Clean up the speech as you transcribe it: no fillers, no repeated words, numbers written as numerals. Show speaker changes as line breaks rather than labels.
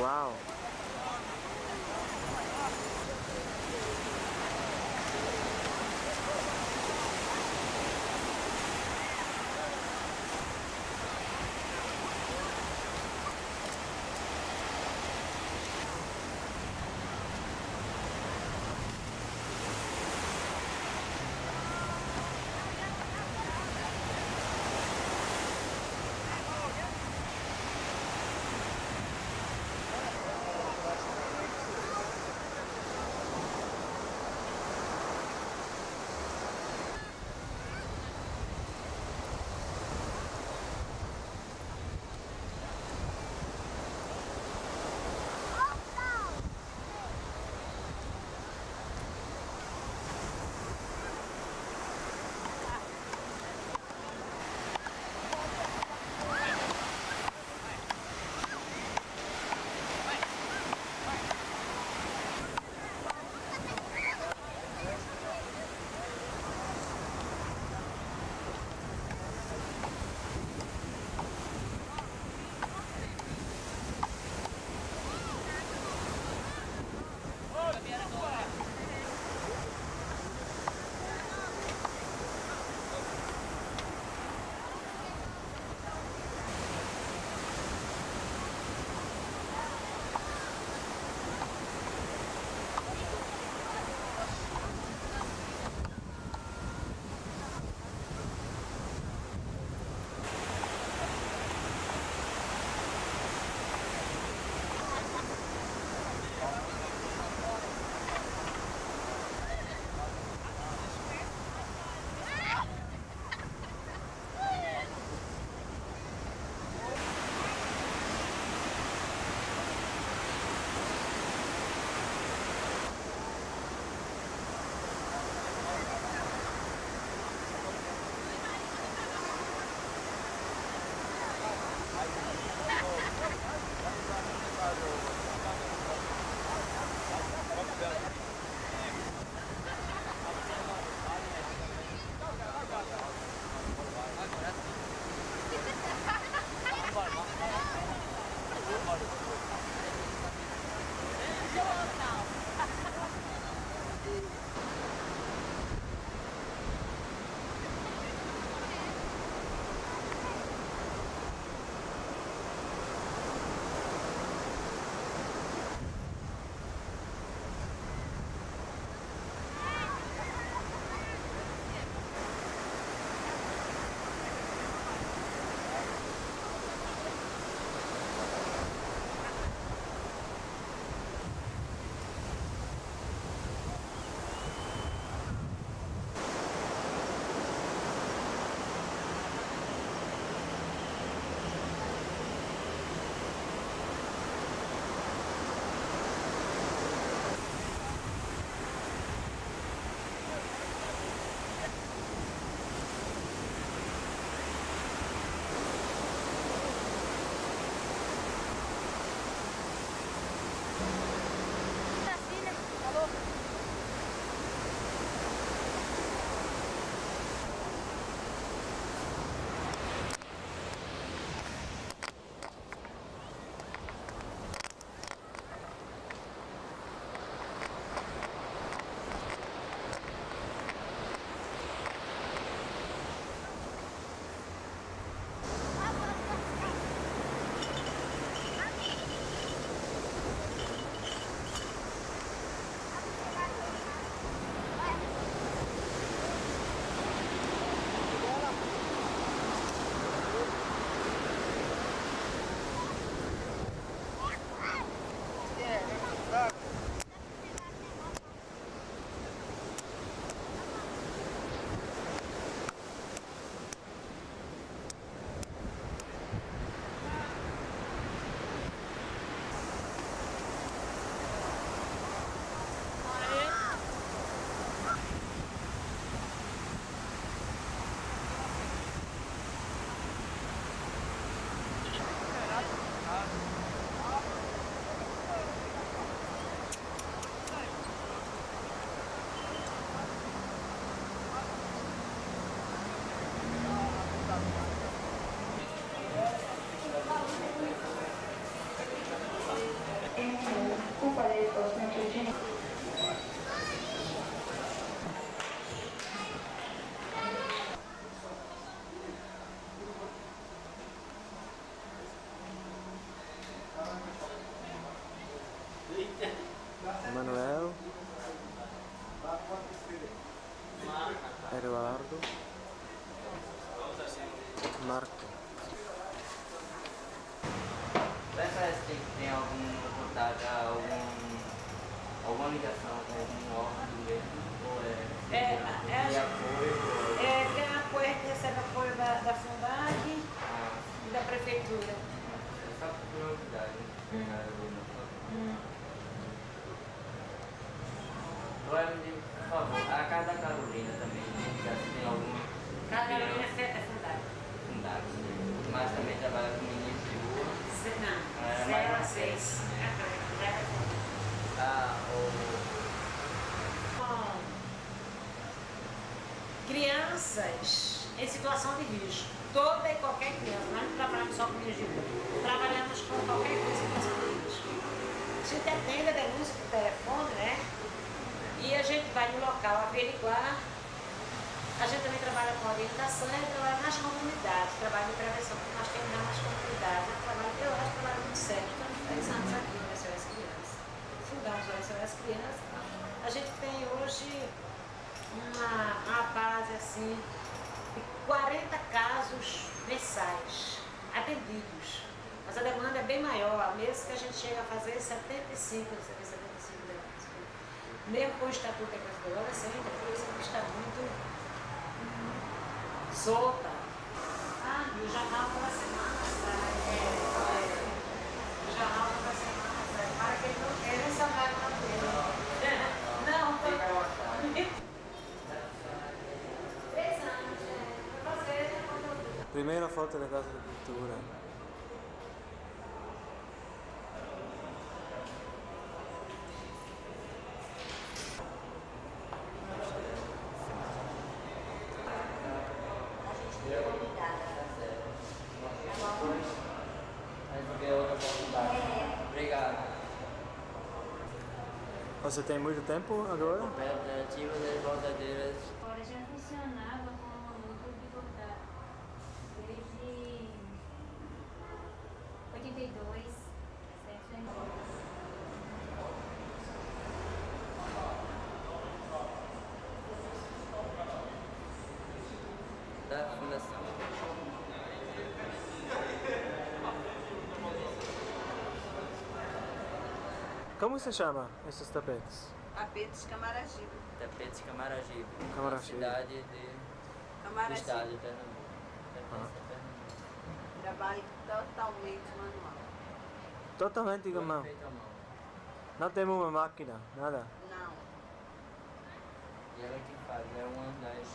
Uau! Eduardo, Marco.
Parece que tem algum contato, alguma ligação com algum órgão do governo? Ou de apoio?
Tem apoio, a gente recebe apoio da Fundag e da Prefeitura.
É só por curiosidade. Agora me diga, por favor, a casa da Carolina também, já tem algum...
Carolina é Fundag.
Fundag, mas também trabalha com meninos de rua?
Não, 0 a 6. Crianças em situação de risco. Toda e qualquer criança. Nós não trabalhamos só com meninos de rua. Trabalhamos com qualquer coisa em situação de risco. A gente atende a denúncia por telefone, né? E a gente vai no local averiguar. A gente também trabalha com orientação e trabalha nas comunidades, trabalha em prevenção, porque nós temos nas comunidades. Eu acho que trabalho muito sério, estamos 10 anos aqui no SOS Criança. Fundamos o SOS Criança. A gente tem hoje uma base assim, de 40 casos mensais atendidos. Mas a demanda é bem maior, mesmo que a gente chega a fazer 75 denúncias. Mesmo com o Estatuto da Criança e do Adolescente, a polícia está muito solta. E o jornal toda semana o jornal toda semana para que ele não queira salvar o nome dele. Não, 3 anos, para fazer a
Primeira foto da Casa da Cultura.
Obrigado.
Você tem muito tempo agora?
Cooperativa das Bordadeiras.
Agora já funcionava como um clube de bordado desde 82, certo?
Da Fundação.
Como se chama esses tapetes?
Tapetes Camaragibe.
Tapetes Camaragibe.
Camaragibe.
Cidade de... do
Camaragibe.
estado de Pernambuco.
Trabalho totalmente manual.
Totalmente com mão.
Feito à mão.
Não temos uma máquina, nada.
Não.
E ela que faz, é uma das...